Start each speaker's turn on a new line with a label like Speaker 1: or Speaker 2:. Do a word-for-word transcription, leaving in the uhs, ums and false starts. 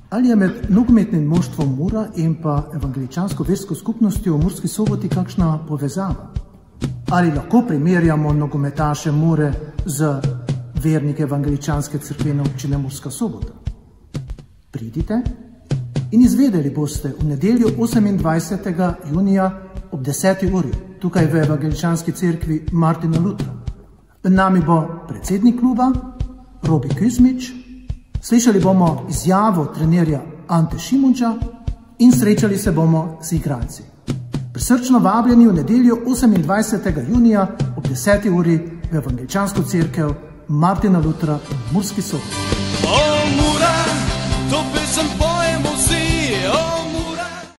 Speaker 1: Ali je med nogometnim moštvom Mura in pa evangeličansko versko skupnostjo v Murski Soboti kakšna povezava? Ali lahko primerjamo nogometaše Mure z vernike evangeličanske cerkvene občine Murska Sobota? Pridite in izvedeli boste v nedeljo osemindvajsetega junija ob deseti uri tukaj v evangeličanski cerkvi Martina Lutra. Med nami bo predsednik kluba Robi Kuzmič, slišali bomo izjavo trenerja Ante Šimunča in srečali se bomo z igralci. Prisrčno vabljeni v nedeljo osemindvajsetega junija ob deseti uri v evangeličansko cerkev Martina Lutra v Murski Soboti.